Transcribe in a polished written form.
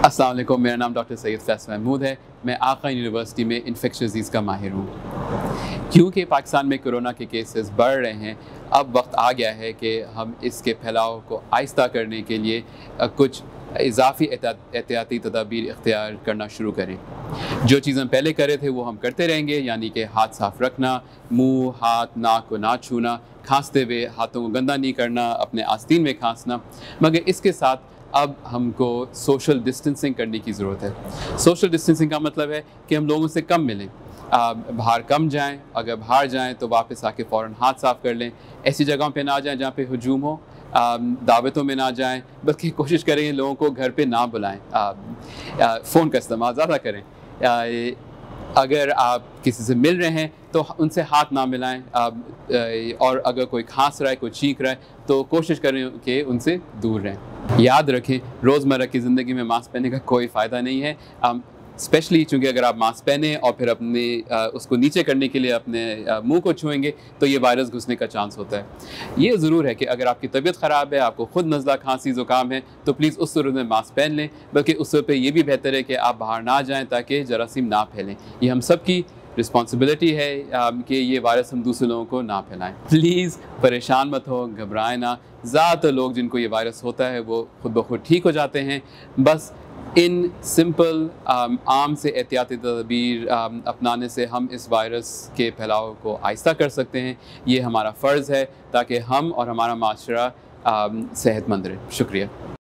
अस्सलाम वालेकुम, मेरा नाम डॉक्टर सैयद फैसल महमूद है। मैं आका यूनिवर्सिटी में infectious डिजीज़ का माहिर हूँ। क्योंकि पाकिस्तान में कोरोना के केसेस बढ़ रहे हैं, अब वक्त आ गया है कि हम इसके फैलाव को आहिस्ता करने के लिए कुछ इजाफ़ी एहतियाती तदाबीर इख्तियार करना शुरू करें। जो चीज़ हम पहले कर रहे थे वो हम करते रहेंगे, यानी कि हाथ साफ़ रखना, मुँह, हाथ, नाक को ना छूना, खांसते हुए हाथों को गंदा नहीं करना, अपने आस्तीन में खांसना। मगर इसके साथ अब हमको सोशल डिस्टेंसिंग करने की ज़रूरत है। सोशल डिस्टेंसिंग का मतलब है कि हम लोगों से कम मिलें, बाहर कम जाएं, अगर बाहर जाएं तो वापस आके फ़ौरन हाथ साफ़ कर लें। ऐसी जगहों पे ना जाएं जहाँ पे हुजूम हो, दावतों में ना जाएं, बल्कि कोशिश करें लोगों को घर पे ना बुलाएं। फ़ोन का इस्तेमाल ज़्यादा करें। अगर आप किसी से मिल रहे हैं तो उनसे हाथ ना मिलाएं, और अगर कोई खांस रहा है, कोई चीख रहा है तो कोशिश करें कि उनसे दूर रहें। याद रखें, रोज़मर्रा की ज़िंदगी में मास्क पहनने का कोई फ़ायदा नहीं है, स्पेशली चूँकि अगर आप मास्क पहने और फिर अपने उसको नीचे करने के लिए अपने मुंह को छुएंगे तो ये वायरस घुसने का चांस होता है। ये ज़रूर है कि अगर आपकी तबीयत ख़राब है, आपको खुद नज़ला, खांसी, ज़ुकाम है तो प्लीज़ उस सूरत में मास्क पहन लें, बल्कि उस सूरत पे ये भी बेहतर है कि आप बाहर ना जाएँ ताकि जरासीम ना फैलें। ये हम सब की रिस्पॉन्सिबिलिटी है कि ये वायरस हम दूसरे लोगों को ना फैलाएं। प्लीज़ परेशान मत हो, घबराएं ना। ज़्यादातर लोग जिनको ये वायरस होता है वो खुद ब खुद ठीक हो जाते हैं। बस इन सिंपल आम से एहतियाती तदबीर अपनाने से हम इस वायरस के फैलाव को आहिस्ता कर सकते हैं। ये हमारा फ़र्ज़ है ताकि हम और हमारा माशरा सेहतमंद रहे। शुक्रिया।